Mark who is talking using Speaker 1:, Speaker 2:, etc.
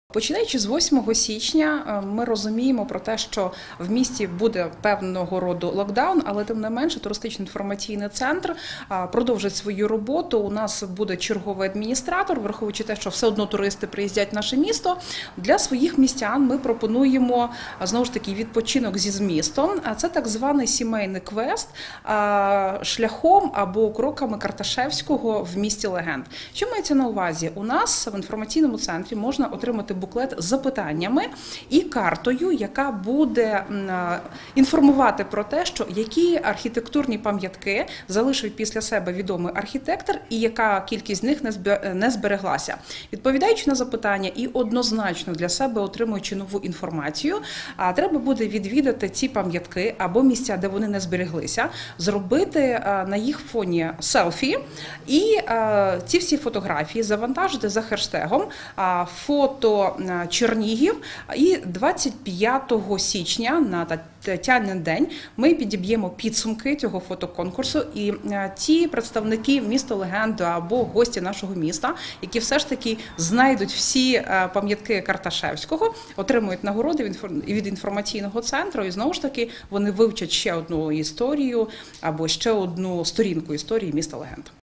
Speaker 1: Починаючи з 8 січня, ми розуміємо про те, що в місті буде певного роду локдаун, але тим не менше туристично-інформаційний центр продовжить свою роботу. У нас буде черговий адміністратор, враховуючи те, що все одно туристи приїздять в наше місто. Для своїх містян ми пропонуємо, знову ж таки, відпочинок зі змістом. Це так званий сімейний квест шляхом або кроками Карташевського в місті легенд. Що мається на увазі? У нас в інформаційному центрі можна отримати буклет з запитаннями і картою, яка буде інформувати про те, що які архітектурні пам'ятки залишив після себе відомий архітектор і яка кількість з них не збереглася. Відповідаючи на запитання і однозначно для себе отримуючи нову інформацію, треба буде відвідати ці пам'ятки або місця, де вони не збереглися, зробити на їх фоні селфі і ці всі фотографії завантажити за хештегом фото Чернігів, і 25 січня на Тетянин день ми підіб'ємо підсумки цього фотоконкурсу, і ті представники міста легенди або гості нашого міста, які все ж таки знайдуть всі пам'ятки Карташевського, отримують нагороди від інформаційного центру, і знову ж таки вони вивчать ще одну історію або ще одну сторінку історії міста легенд.